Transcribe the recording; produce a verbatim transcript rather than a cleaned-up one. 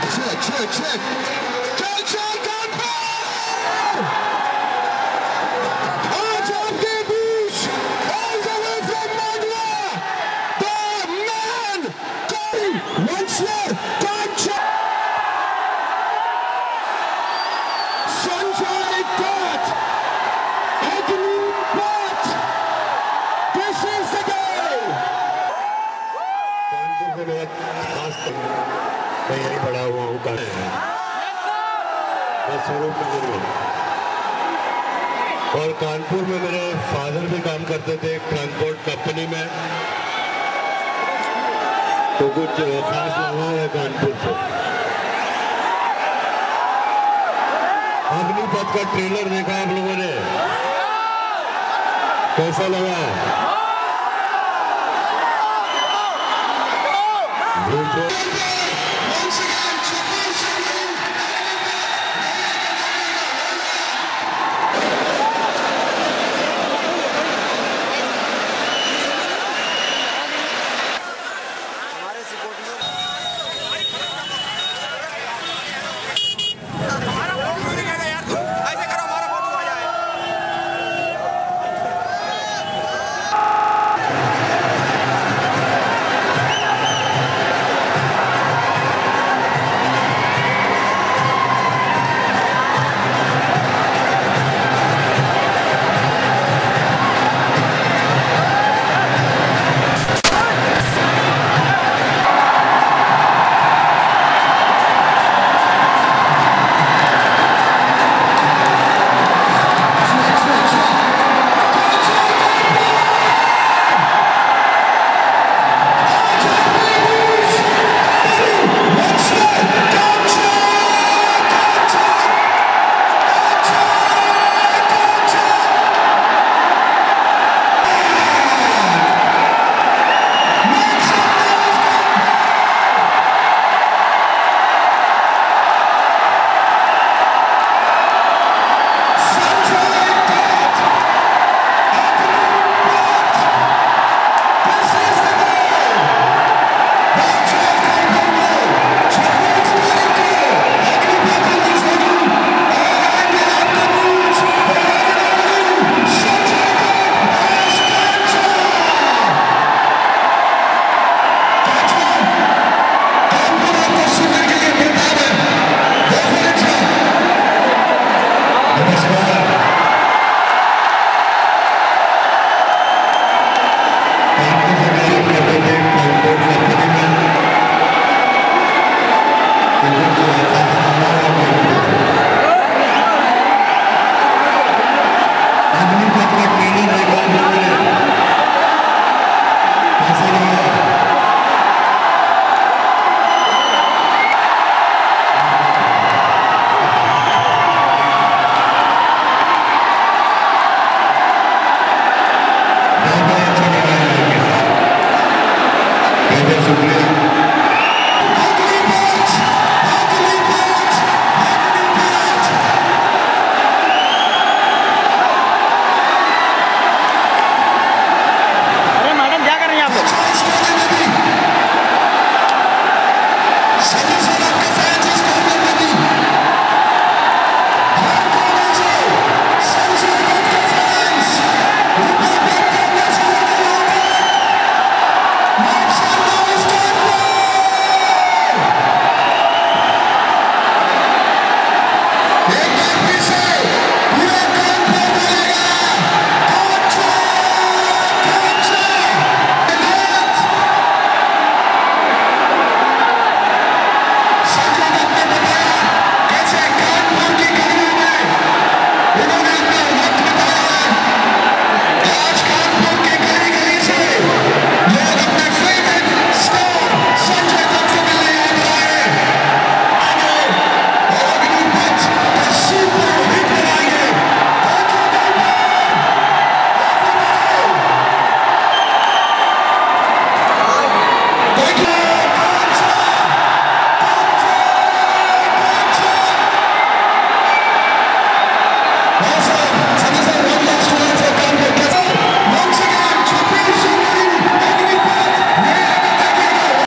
Check, check, check. Check, check, Kaanpur! आज आपके बीच, all the way from Mandla, the man, once more, Kaanpur! Sanjay Dutt, Agni Dutt, this is the day! Kanpur के बहुत खास मैं यही बड़ा हुआ हूँ मैं स्वरूप नगर में, और कानपुर में मेरे फादर भी काम करते थे ट्रांसपोर्ट कंपनी में, तो कुछ खास लगा है कानपुर से। अग्निपथ का ट्रेलर देखा आप लोगों ने, कैसा लगा? Good job.